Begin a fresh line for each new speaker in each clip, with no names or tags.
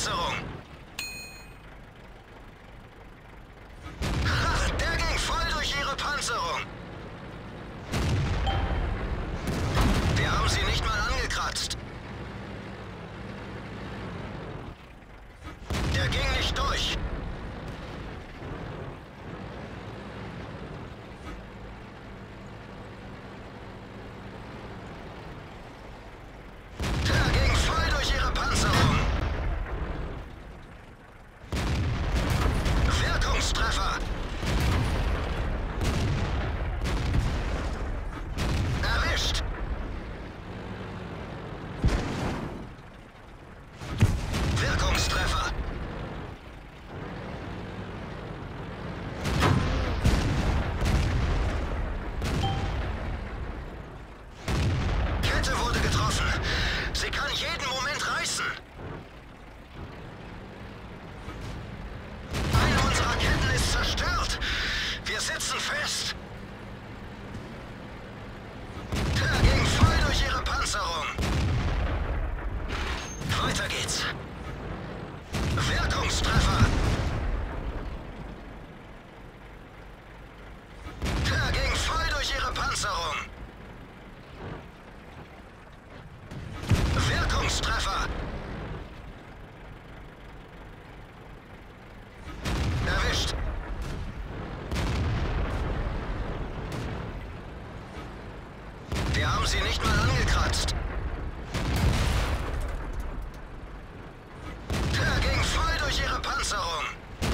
Panzerung. Ha, der ging voll durch Ihre Panzerung. Wir haben sie nicht mal angekratzt. Der ging nicht durch. Der ging voll durch Ihre Panzerung. Wirkungstreffer. Erwischt. Wirkungstreffer. Kette wurde getroffen. Sie kann jeden Moment reißen. Eine unserer Ketten ist zerstört. Wir sitzen fest. Der ging voll durch Ihre Panzerung. Weiter geht's. Wirkungstreffer. Der ging voll durch Ihre Panzerung. Wirkungstreffer. Erwischt. Wir haben sie nicht mal angekratzt. Der ging voll durch Ihre Panzerung.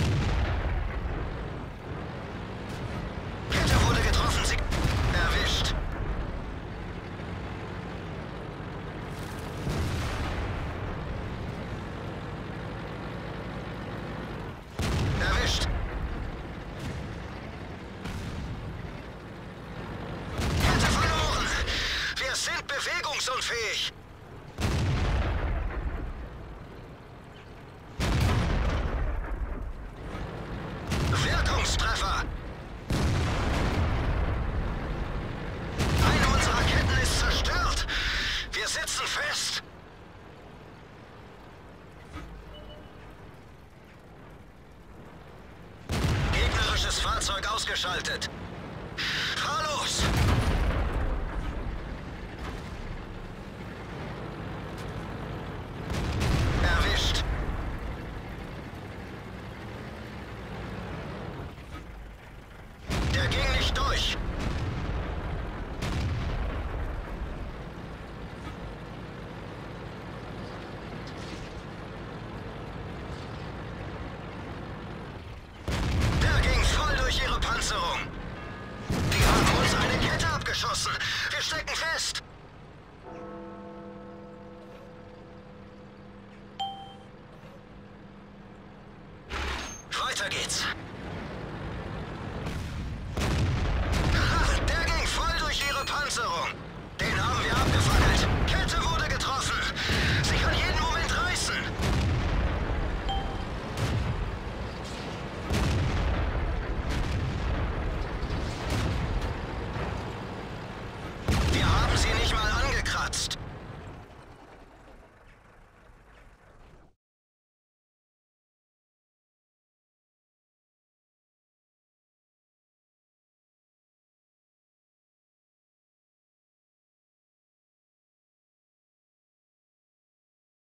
Kette wurde getroffen. Sie erwischt. Erwischt. Kette verloren. Wir sind bewegungsunfähig. Wirkungstreffer. Eine unserer Ketten ist zerstört. Wir sitzen fest. Gegnerisches Fahrzeug ausgeschaltet. Fahr los! Erwischt. Der ging nicht durch. Der ging voll durch Ihre Panzerung. Die haben uns eine Kette abgeschossen. Wir stecken fest. Weiter geht's. Der ging voll durch Ihre Panzerung. Den haben wir abgefackelt. Kette wurde getroffen. Sie kann jeden Moment reißen. Wir haben sie nicht mal angekratzt.